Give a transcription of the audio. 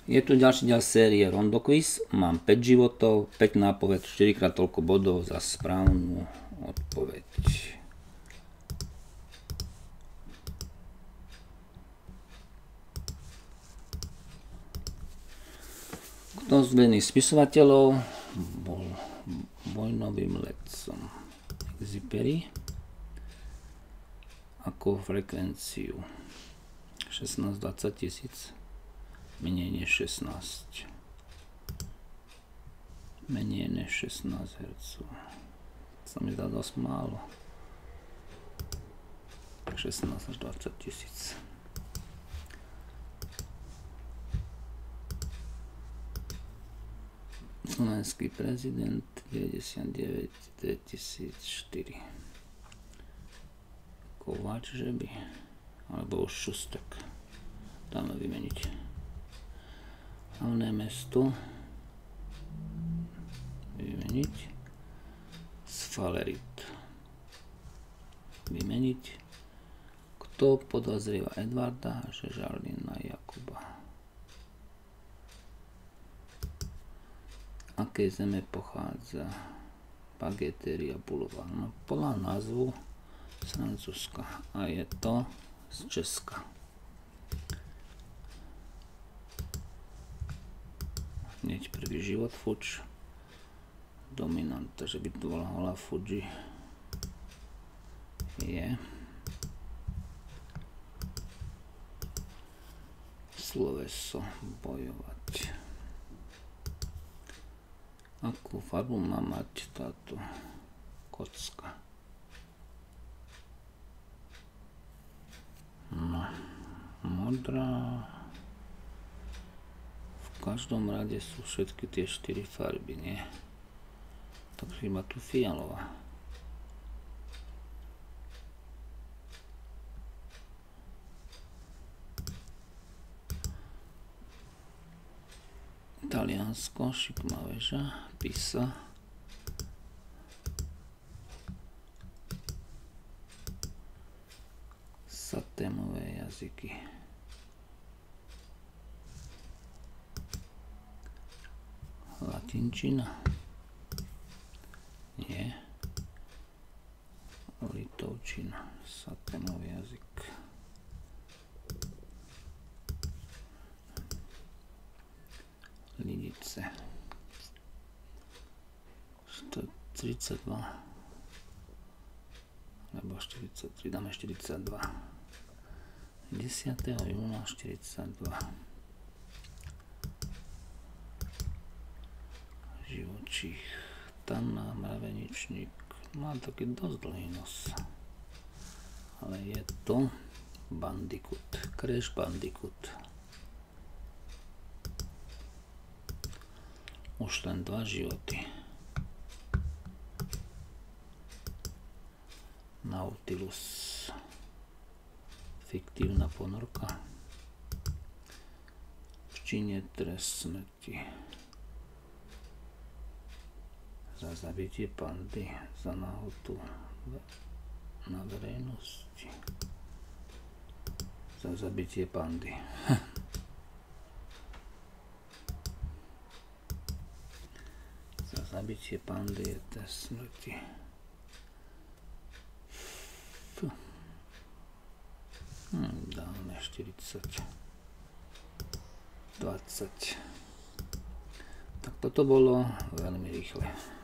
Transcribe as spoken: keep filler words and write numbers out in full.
Je tu ďalší diel série Rondo Quiz. Mám päť životov, päť nápoved, štyri krát toľko bodov za správnu odpoveď. Kto z vedených spisovateľov bol vojnovým letcom? Exupery. Ako frekvenciu? šestnásť dvadsať tisíc. Menej než šestnásť. Menej než šestnásť hercov. Sa mi zdá dosť málo. šestnásť až dvadsať tisíc. Slovenský prezident deväťdesiatdeväť dvetisícštyri. Kováč, že by? Alebo už Šustek. Dáme vymeniť. Hlavné mesto. Vymeniť. Sfalerit. Vymeniť. Kto podozrieva Edvarda, že žalí na Jakuba? Akej zeme pochádza Pageteria Boulevard? No, podľa názvu z Francúzska. A je to z Česka. Hneď prvý život Fuč. Dominant, takže by to bola hola Fuji. Je. Sloveso bojovať. Akú farbu má mať táto kocka? No, modrá. V každom rade sú všetky tie štyri farby, nie? Takže iba tu fialová. Taliansko, šikmá väža, Pisa. Satémové jazyky. Latinčina. Nie. Litovčina. Satémový jazyk. Lidice. stotridsaťdva. Alebo štyridsaťtri. Dáme štyridsaťdva. desiateho júna štyridsaťdva. Živočích. Tanna, mraveničník. Má taký dosť dlhý nos. Ale je to Bandicoot. Crash Bandicoot. Už len dva životy. Nautilus. Fiktívna ponorka. V Číne trest smrti. Za zabitie pandy. Za nahotu na verejnosti. Za zabitie pandy. Za zabitie pandy je trest smrti. Hmm, dáme štyridsať. dvadsať. Tak toto bolo veľmi rýchle.